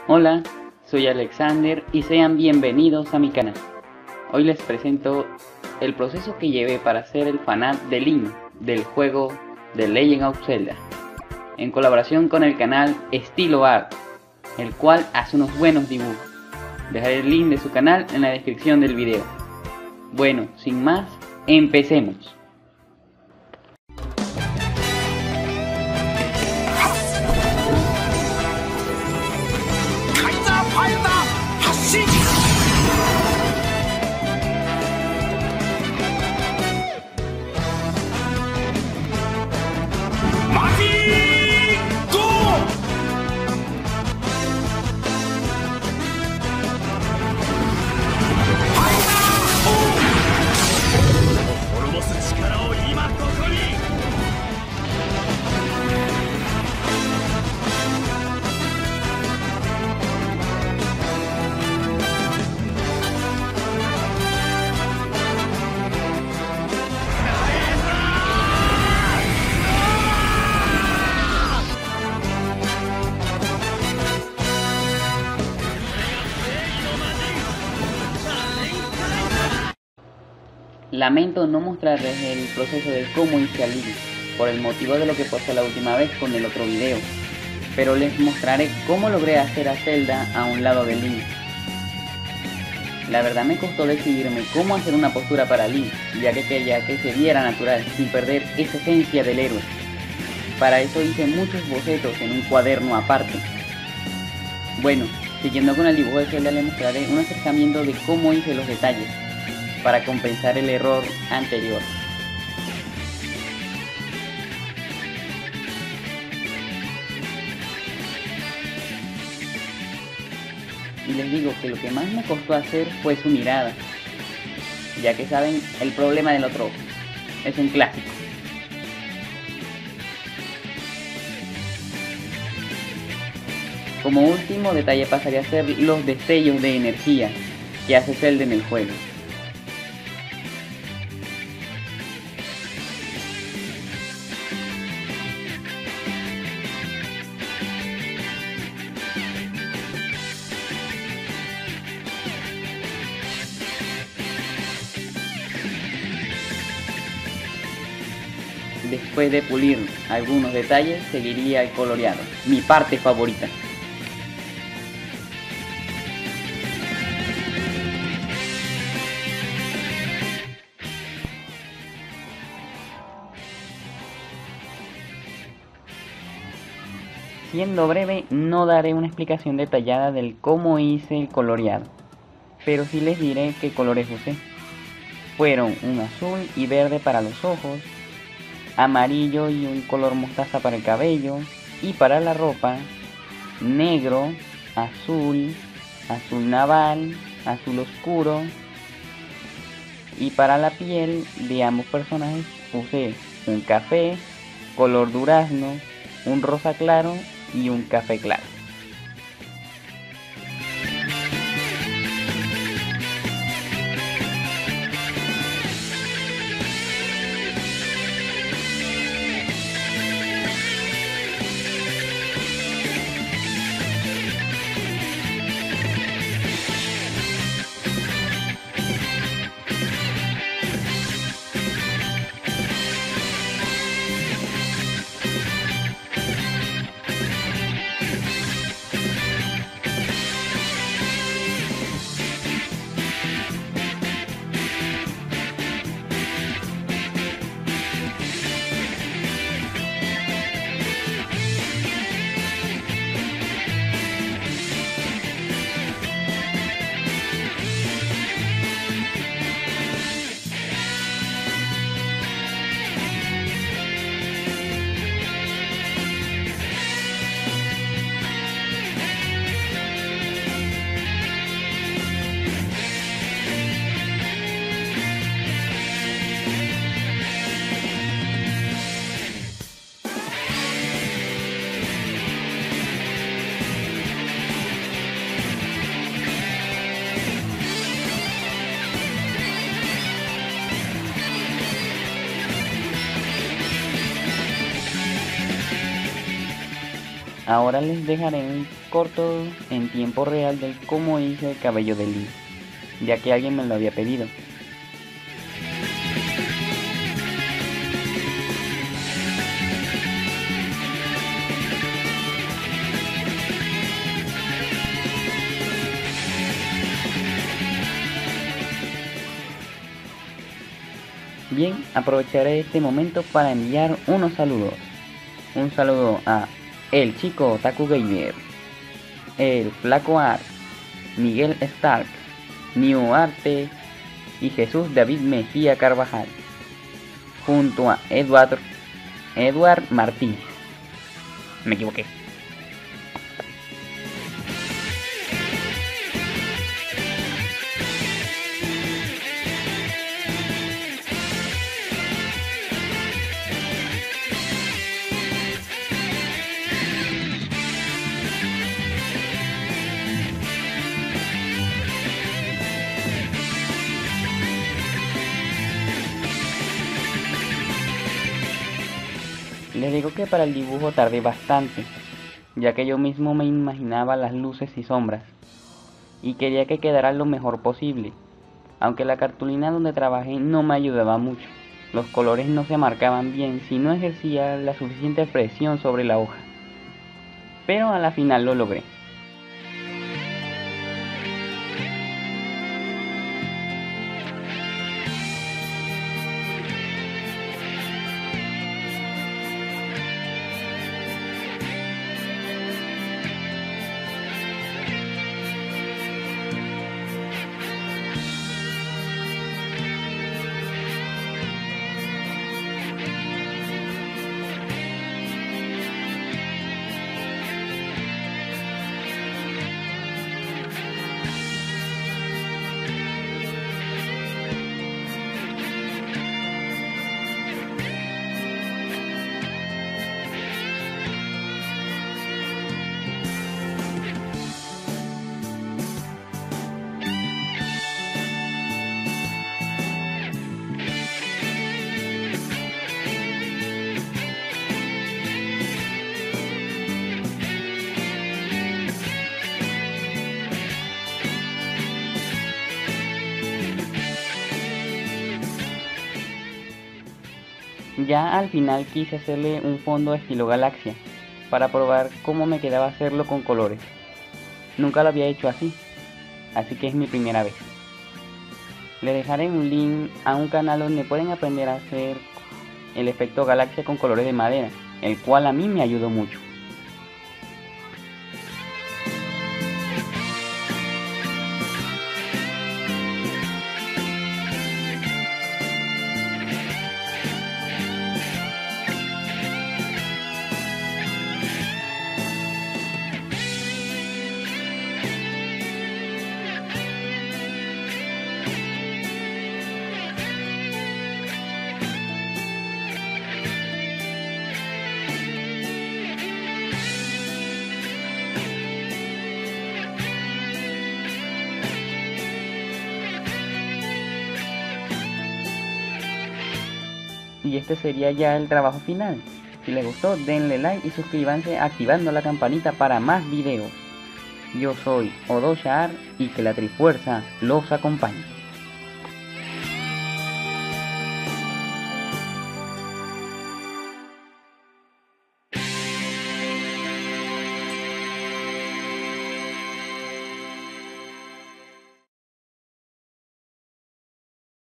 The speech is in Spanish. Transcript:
Hola, soy Alexander y sean bienvenidos a mi canal. Hoy les presento el proceso que llevé para hacer el fanart de Link del juego The Legend of Zelda, en colaboración con el canal Estilo Art, el cual hace unos buenos dibujos. Dejaré el link de su canal en la descripción del video. Bueno, sin más, empecemos. Lamento no mostrarles el proceso de cómo hice a Link, por el motivo de lo que pasó la última vez con el otro video, pero les mostraré cómo logré hacer a Zelda a un lado de Link. La verdad me costó decidirme cómo hacer una postura para Link, ya que quería que se viera natural, sin perder esa esencia del héroe. Para eso hice muchos bocetos en un cuaderno aparte. Bueno, siguiendo con el dibujo de Zelda, les mostraré un acercamiento de cómo hice los detalles, para compensar el error anterior. Y les digo que lo que más me costó hacer fue su mirada, ya que saben el problema del otro ojo, es un clásico. Como último detalle pasaría a ser los destellos de energía que hace Zelda en el juego. Después de pulir algunos detalles, seguiría el coloreado, mi parte favorita. Siendo breve, no daré una explicación detallada del cómo hice el coloreado, pero sí les diré qué colores usé. Fueron un azul y verde para los ojos, amarillo y un color mostaza para el cabello, y para la ropa, negro, azul, azul naval, azul oscuro, y para la piel de ambos personajes usé un café, color durazno, un rosa claro y un café claro. Ahora les dejaré un corto en tiempo real de cómo hice el cabello de Link, ya que alguien me lo había pedido. Bien, aprovecharé este momento para enviar unos saludos. Un saludo a El Chico Otaku Gamer, El Flaco Art, Miguel Stark, New Arte y Jesús David Mejía Carvajal, junto a Edward Martínez. Me equivoqué. Les digo que para el dibujo tardé bastante, ya que yo mismo me imaginaba las luces y sombras, y quería que quedara lo mejor posible, aunque la cartulina donde trabajé no me ayudaba mucho. Los colores no se marcaban bien si no ejercía la suficiente presión sobre la hoja, pero a la final lo logré. Ya al final quise hacerle un fondo estilo galaxia, para probar cómo me quedaba hacerlo con colores. Nunca lo había hecho así que es mi primera vez. Les dejaré un link a un canal donde pueden aprender a hacer el efecto galaxia con colores de madera, el cual a mí me ayudó mucho. Y este sería ya el trabajo final. Si les gustó, denle like y suscríbanse activando la campanita para más videos. Yo soy Odo Shar y que la Trifuerza los acompañe.